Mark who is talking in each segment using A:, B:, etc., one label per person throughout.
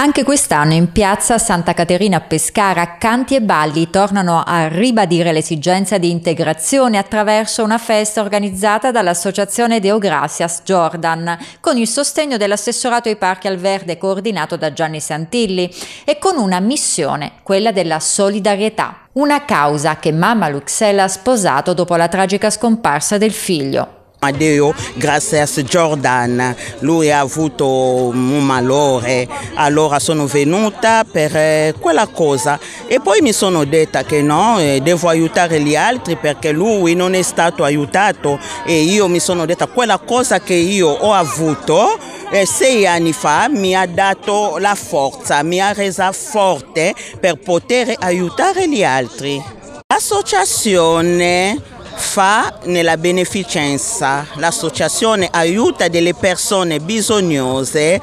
A: Anche quest'anno in piazza Santa Caterina a Pescara canti e balli tornano a ribadire l'esigenza di integrazione attraverso una festa organizzata dall'Associazione Deo Gracias Jordan, con il sostegno dell'assessorato ai parchi al verde coordinato da Gianni Santilli e con una missione, quella della solidarietà, una causa che mamma Luxella ha sposato dopo la tragica scomparsa del figlio.
B: Deo Gracias Jordan, lui ha avuto un malore, allora sono venuta per quella cosa e poi mi sono detta che no, devo aiutare gli altri perché lui non è stato aiutato e io mi sono detta quella cosa che io ho avuto 6 anni fa mi ha dato la forza, mi ha resa forte per poter aiutare gli altri. L'associazione fa nella beneficenza, l'associazione aiuta delle persone bisognose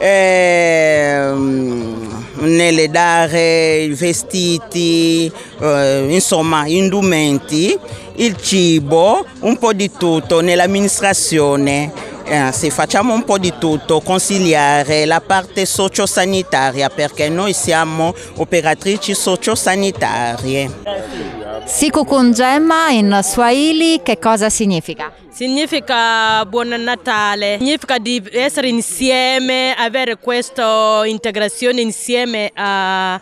B: nelle dare i vestiti, insomma indumenti, il cibo, un po' di tutto nell'amministrazione. Se facciamo un po' di tutto, consigliare la parte sociosanitaria perché noi siamo operatrici sociosanitarie.
A: Siku Kunjema in Swahili che cosa significa?
C: Significa buon Natale, significa di essere insieme, avere questa integrazione insieme a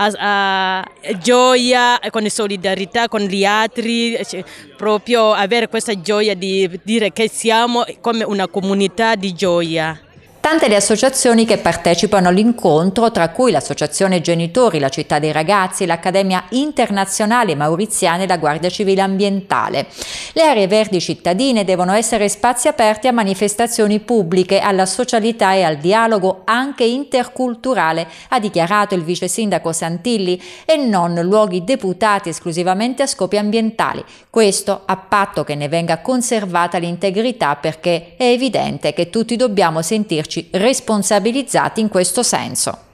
C: gioia, con solidarietà con gli altri, proprio avere questa gioia di dire che siamo come una comunità di gioia.
A: Tante le associazioni che partecipano all'incontro, tra cui l'Associazione Genitori, la Città dei Ragazzi, l'Accademia Internazionale Mauriziana e la Guardia Civile Ambientale. Le aree verdi cittadine devono essere spazi aperti a manifestazioni pubbliche, alla socialità e al dialogo anche interculturale, ha dichiarato il vice sindaco Santilli, e non luoghi deputati esclusivamente a scopi ambientali. Questo a patto che ne venga conservata l'integrità, perché è evidente che tutti dobbiamo sentirci responsabilizzati in questo senso.